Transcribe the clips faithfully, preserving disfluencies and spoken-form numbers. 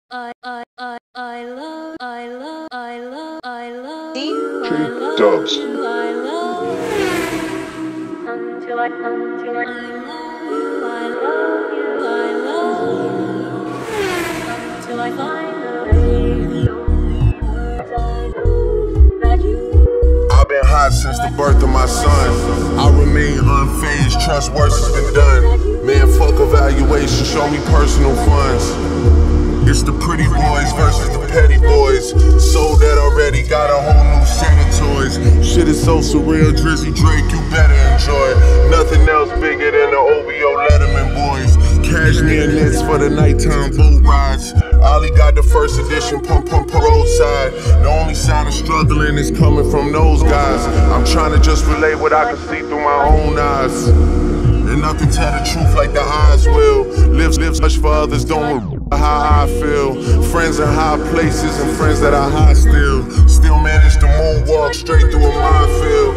I I I I love I love I love I love See? you. I love Dubs. you. I love you. Until I until I love you. I love you. I love you. Until I find the way. The only words I know that you. I've been hot since the birth of my son. I remain unfazed, trust worse has been done. Man, fuck evaluation, show me personal funds. It's the pretty boys versus the petty boys. Sold that already, got a whole new set of toys. Shit is so surreal, Drizzy Drake, you better enjoy it. Nothing else bigger than the O V O Letterman boys. Cashmere knits for the nighttime boat rides. Ollie got the first edition, pump pump roadside. The only sign of struggling is coming from those guys. I'm trying to just relay what I can see through my own eyes. And nothing tell the truth like the eyes will. Live, live, hush for others, don't worry how I feel. Friends in high places and friends that are high still. Still manage to moonwalk straight through a minefield.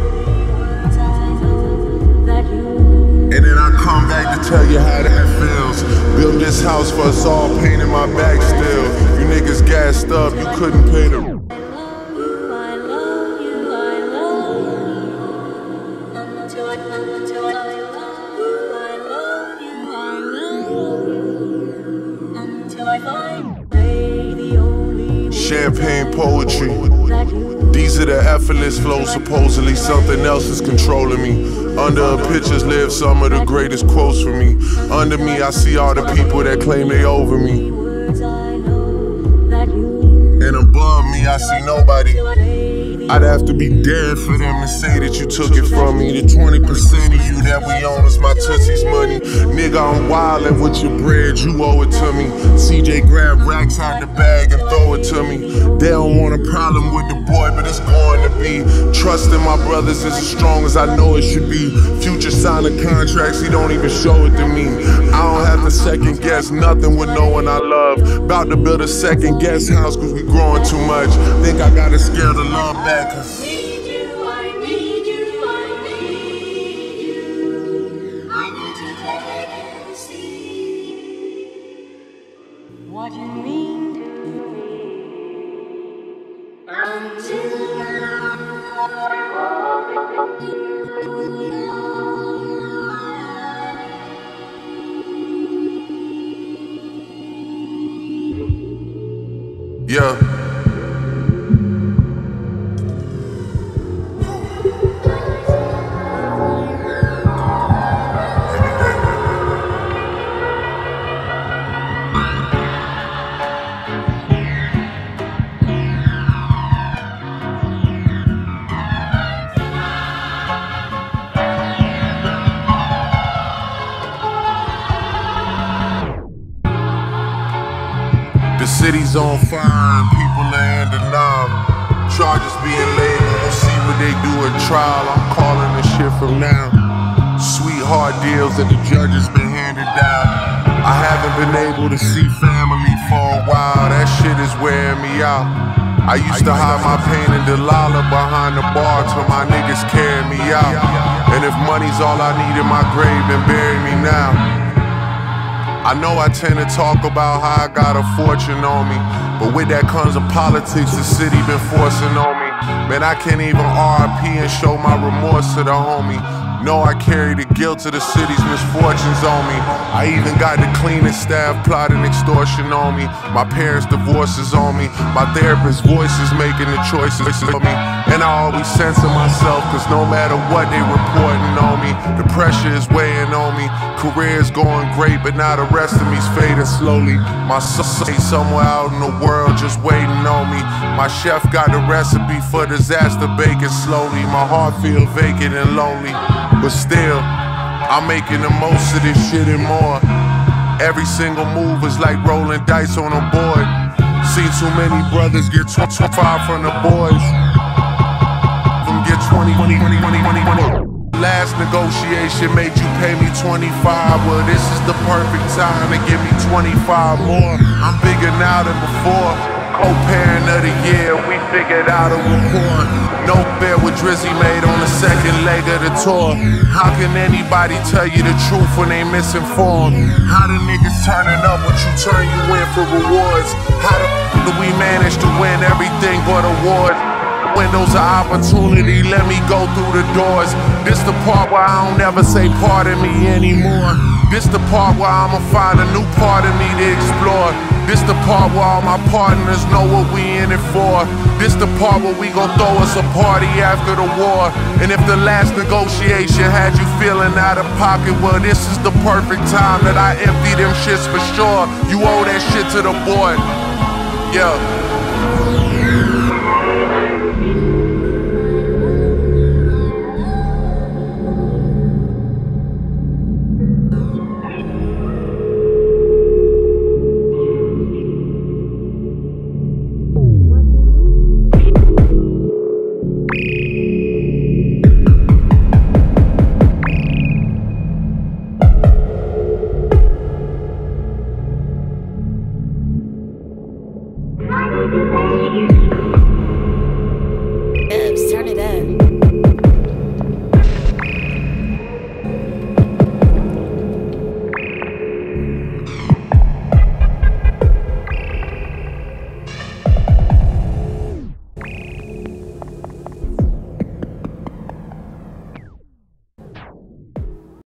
And then I come back to tell you how that feels. Build this house for us all, painting my back still. You niggas gassed up, you couldn't pay the champagne poetry. These are the effortless flows, supposedly something else is controlling me. Under a pictures live some of the greatest quotes for me. Under me I see all the people that claim they over me. And above me I see nobody. I'd have to be dead for them to say that you took it from me. The twenty percent of you that we own is my Tootsie's money. Nigga, I'm wildin' with your bread, you owe it to me. C J grab racks out the bag and throw it to me. They don't want a problem with the boy, but it's going to be. Trust in my brothers is as strong as I know it should be. Future signing contracts, he don't even show it to me. I don't have to second guess nothing with no one I love. About to build a second guest house cause we growing too much. Think I gotta scare the love back. I need you, I need you, I need you. I need to take you to see what you mean to me. Until now, yeah. The city's on fire and people are in denial. Charges being laid, we'll see what they do at trial. I'm calling this shit from now. Sweetheart deals that the judges been handed down. I haven't been able to see family for a while. That shit is wearing me out. I used to hide my pain in Delilah behind the bar till my niggas carried me out. And if money's all I need in my grave, then bury me now. I know I tend to talk about how I got a fortune on me, but with that comes a politics the city been forcing on me. Man, I can't even R I P and show my remorse to the homie. No, I carry the guilt of the city's misfortunes on me. I even got the cleanest staff plotting extortion on me. My parents' divorces on me. My therapist's voice is making the choices for me. And I always censor myself, cause no matter what they reporting on me, the pressure is weighing on me. Career's going great, but now the rest of me's fading slowly. My son somewhere out in the world just waiting on me. My chef got the recipe for disaster baking slowly. My heart feel vacant and lonely, but still, I'm making the most of this shit and more. Every single move is like rolling dice on a board. Seen too many brothers get twenty-five from the boys. From get twenty, twenty, twenty, twenty, twenty, twenty. Last negotiation made you pay me twenty-five. Well, this is the perfect time to give me twenty-five more. I'm bigger now than before. Co-parent of the year, we figured out a rapport. No fair with Drizzy made on the second leg of the tour. How can anybody tell you the truth when they misinformed? How the niggas turning up what you turn you in for rewards? How the f do we manage to win everything but awards? Windows of opportunity, let me go through the doors. This the part where I don't ever say pardon me anymore. This the part where I'ma find a new part of me to explore. This the part where all my partners know what we in it for. This the part where we gon' throw us a party after the war. And if the last negotiation had you feeling out of pocket, well, this is the perfect time that I empty them shits for sure. You owe that shit to the boy. Yeah.